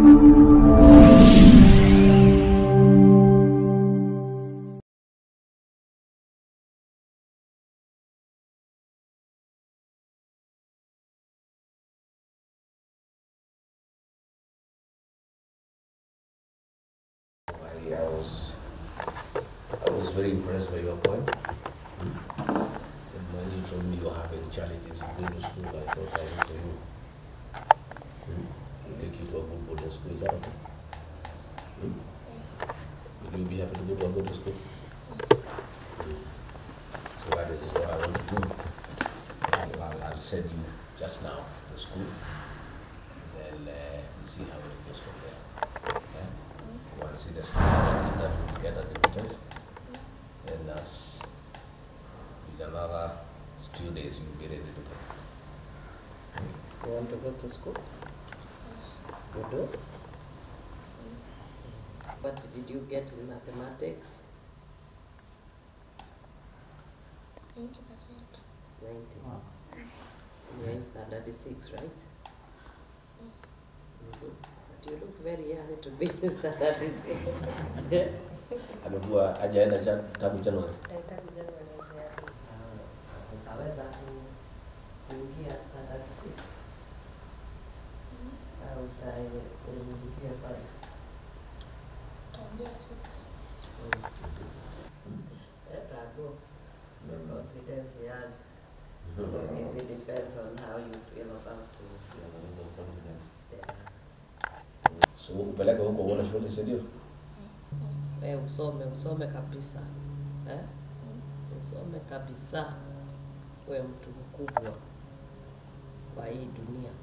I was very impressed by your point. And when you told me you're having challenges, you go to school, I thought I would tell you. Take you to a good boarding school, is that okay? Yes. Yes. Will you be happy to go to a good school? Yes. So that is what I want to do. I'll send you just now to school. And then we see how it goes from there. Yeah? Go and see the school, get interview together, the teachers. And as with another few days, you'll be ready to go. You want to go to school? Yes. You do? What did you get in mathematics? 90%. 90. You're in standard 6, right? Yes. But you look very young to be in standard 6. Amekuwa hajaenda tangu Januari. Utaweza kuingia standard 6? Au utaingia pale? Candia 6. Let her go. The confidence she has. It depends on how you feel about things. Yeah. So upeleke huko uone shule, si ndio? Yes. Usome kabisa. Usome kabisa. Wewe mtu mkubwa kwa hii dunia.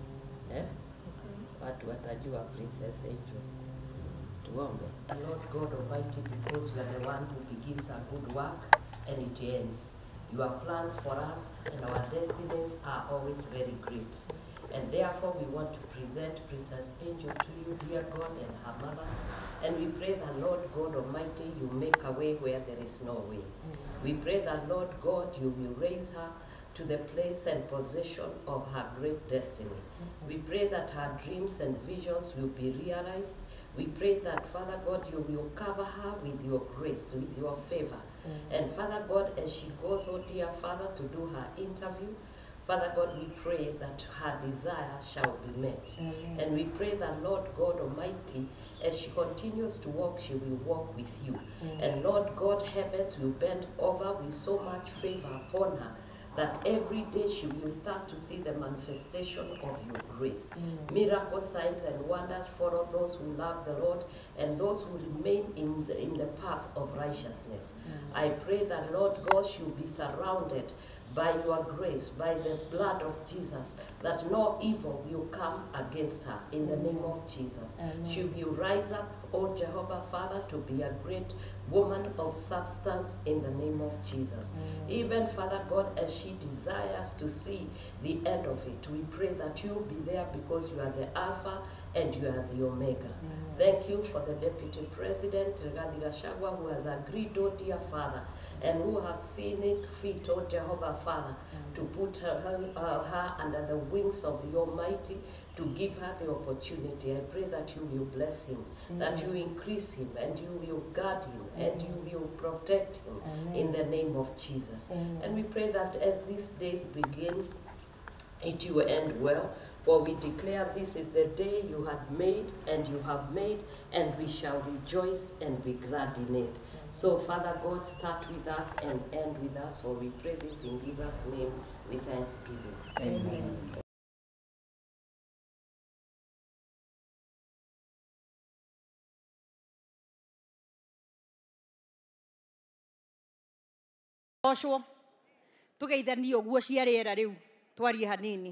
Watu watajua Princess Angel. Tuombe. Lord God Almighty, because you are the one who begins a good work and it ends. Your plans for us and our destinies are always very great. And therefore we want to present Princess Angel to you, dear God, and her mother. And we pray that, Lord God Almighty, you make a way where there is no way. We pray that, Lord God, you will raise her to the place and possession of her great destiny. We pray that her dreams and visions will be realized. We pray that, Father God, you will cover her with your grace, with your favor. And Father God, as she goes, oh dear Father, to do her interview, Father God, we pray that her desire shall be met. And we pray that, Lord God Almighty, as she continues to walk, she will walk with you. And Lord God, heavens will bend over with so much favor upon her that every day she will start to see the manifestation of your grace. Miracle signs and wonders follow those who love the Lord and those who remain in the path of righteousness. I pray that, Lord God, she will be surrounded by your grace, by the blood of Jesus, that no evil will come against her in the name of Jesus. She will rise up, O Jehovah Father, to be a great woman of substance in the name of Jesus. Even, Father God, as she desires to see the end of it, we pray that you will be there because you are the Alpha and you are the Omega. Thank you for the Deputy President, Rigathi Gachagua, who has agreed, oh dear Father, and who has seen it fit, oh Jehovah Father, to put her under the wings of the Almighty, to give her the opportunity. I pray that you will bless him, that you increase him, and you will guard him, and you will protect him in the name of Jesus. And we pray that as these days begin, it will end well. For we declare this is the day you had made, and you have made, and we shall rejoice and be glad in it. So, Father God, start with us and end with us, for we pray this in Jesus' name with thanksgiving. Amen. Osho tugeithanio guo cia rĩera rĩu twarie hanini.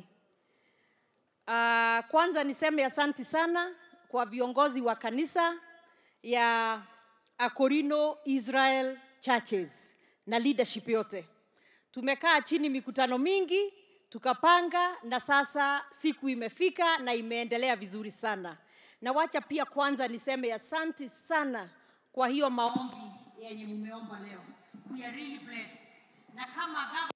Kwanza niseme asante sana kwa viongozi wa kanisa ya Akorino Israel Churches na leadership yote. Tumekaa chini mikutano mingi, tukapanga, na sasa siku imefika na imeendelea vizuri sana. Na wacha pia kwanza niseme asante sana kwa hiyo maombi yenye mumeomba leo. We are really blessed. Na kama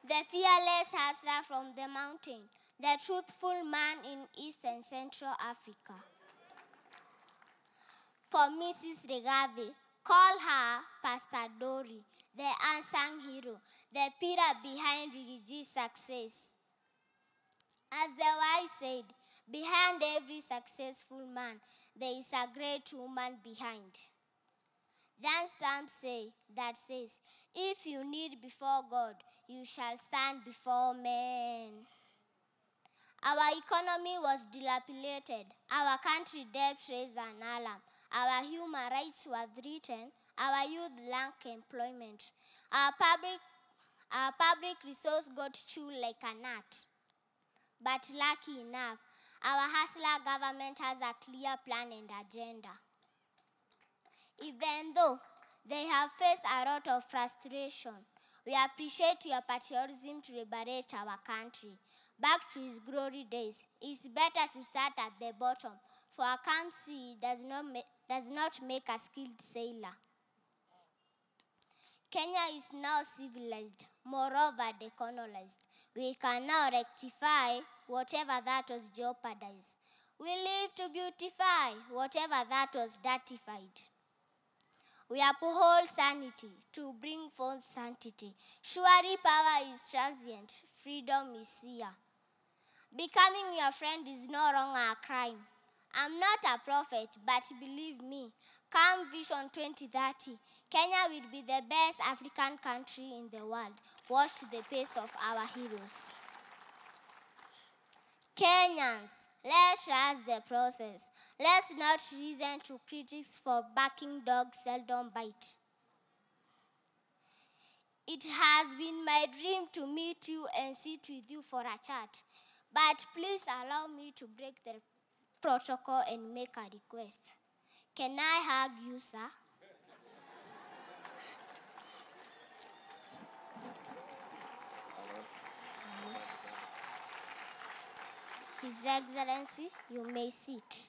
the fearless hustler from the mountain, the truthful man in East and Central Africa. For Mrs. Regathi, call her Pastor Dory, the unsung hero, the pillar behind Rigi's success. As the wise said, behind every successful man, there is a great woman behind. Then stamp that says, if you kneel before God, you shall stand before men. Our economy was dilapidated. Our country debt raised an alarm. Our human rights were threatened. Our youth lacked employment. Our public resource got chewed like a nut. But lucky enough, our hustler government has a clear plan and agenda. Even though they have faced a lot of frustration, we appreciate your patriotism to liberate our country back to its glory days. It's better to start at the bottom, for a calm sea does not make a skilled sailor. Kenya is now civilized, moreover decolonized. We can now rectify whatever that was jeopardized. We live to beautify whatever that was dirtified. We uphold sanity to bring forth sanctity. Surely power is transient, freedom is here. Becoming your friend is no longer a crime. I'm not a prophet, but believe me, come Vision 2030, Kenya will be the best African country in the world. Watch the pace of our heroes. Kenyans, let's trust the process. Let's not listen to critics for barking dogs seldom bite. It has been my dream to meet you and sit with you for a chat. But please allow me to break the protocol and make a request. Can I hug you, sir? His Excellency, you may sit.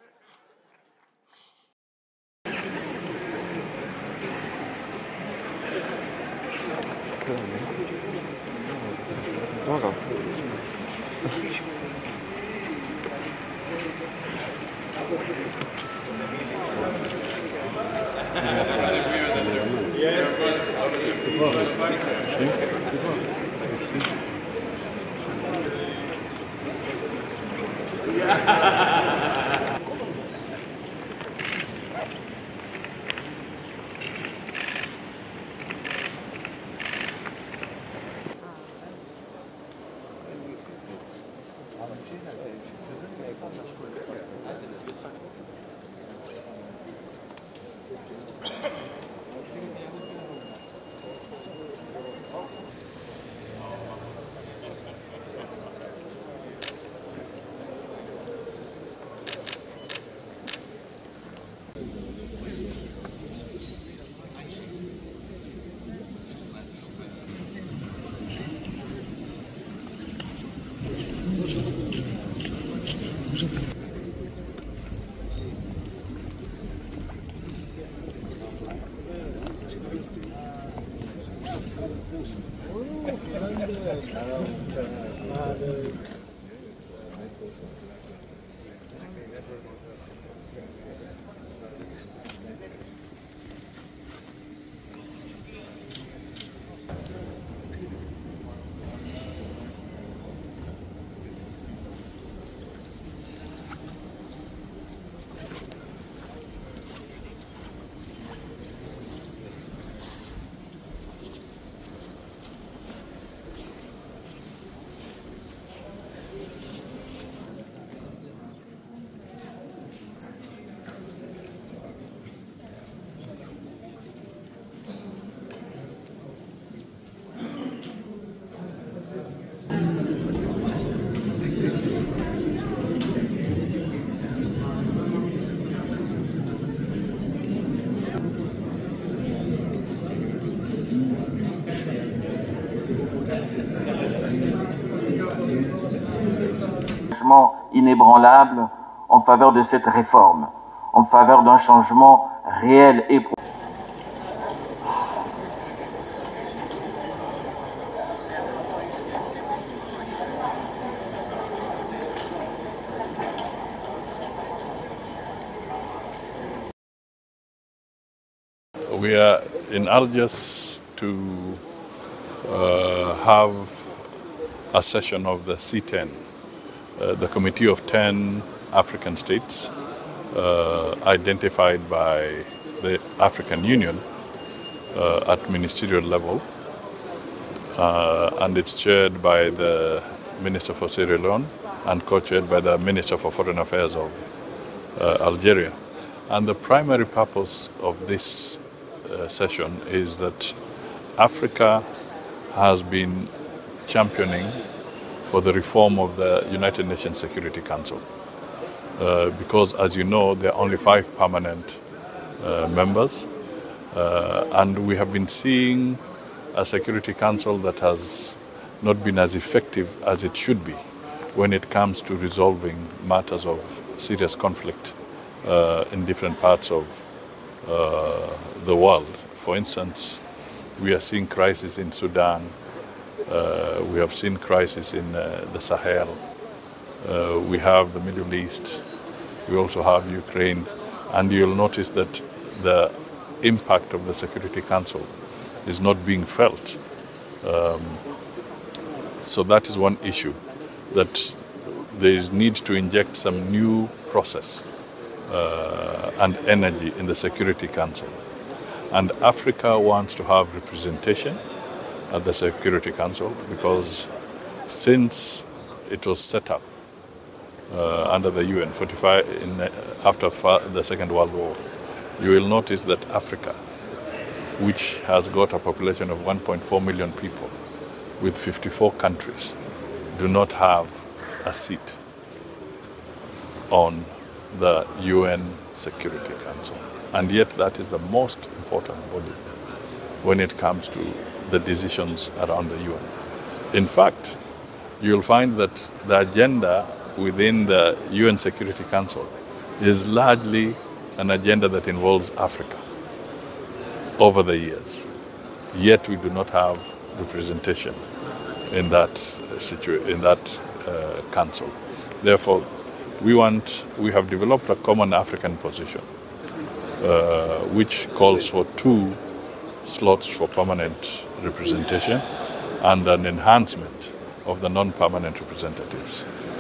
Inébranlable en faveur de cette réforme, en faveur d'un changement réel et profond. We are in Algiers to have a session of the C10, the Committee of 10 African states identified by the African Union at ministerial level, and it's chaired by the Minister for Sierra Leone and co-chaired by the Minister for Foreign Affairs of Algeria. And the primary purpose of this session is that Africa has been championing for the reform of the United Nations Security Council. Because, as you know, there are only 5 permanent members, and we have been seeing a Security Council that has not been as effective as it should be when it comes to resolving matters of serious conflict in different parts of the world. For instance, we are seeing crisis in Sudan, we have seen crisis in the Sahel, we have the Middle East, we also have Ukraine, and you'll notice that the impact of the Security Council is not being felt. So that is one issue, that there is need to inject some new process and energy in the Security Council. And Africa wants to have representation at the Security Council because since it was set up under the UN after the Second World War, you will notice that Africa, which has got a population of 1.4 million people with 54 countries, do not have a seat on the UN Security Council. And yet that is the most important body when it comes to the decisions around the UN. In fact, you'll find that the agenda within the UN Security Council is largely an agenda that involves Africa over the years. Yet we do not have representation in that council. Therefore, we have developed a common African position which calls for 2 slots for permanent representation and an enhancement of the non-permanent representatives.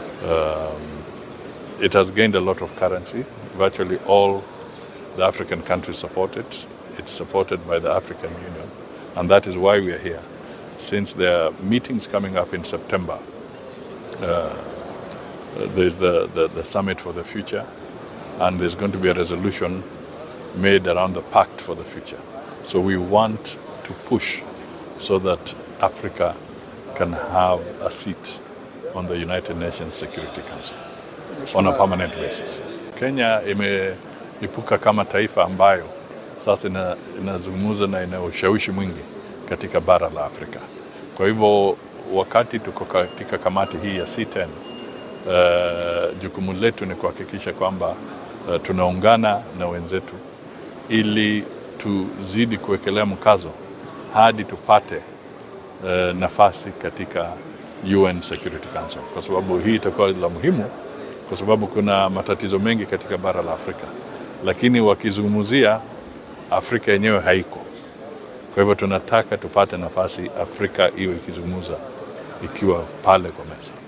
It has gained a lot of currency. Virtually all the African countries support it. It's supported by the African Union, and that is why we are here. Since there are meetings coming up in September, there's the Summit for the Future, and there's going to be a resolution made around the Pact for the Future. So we want to push so that Africa can have a seat on the United Nations Security Council on a permanent basis. Kenya imeipuka kama taifa ambayo sasa inazungumza na ina ushawishi mwingi katika bara la Afrika. Kwa hivyo wakati tuko katika kamati hii ya C10, jukumu letu ni kuhakikisha kwamba tunaungana na wenzetu ili tuzidi kuwekelea mkazo hadi tupate nafasi katika UN Security Council, kwa sababu hii itakuwa la muhimu, kwa sababu kuna matatizo mengi katika bara la Afrika, lakini wakizungumzia Afrika yenyewe haiko. Kwa hivyo tunataka tupate nafasi Afrika iwe ikizungumza ikiwa pale kwa meza.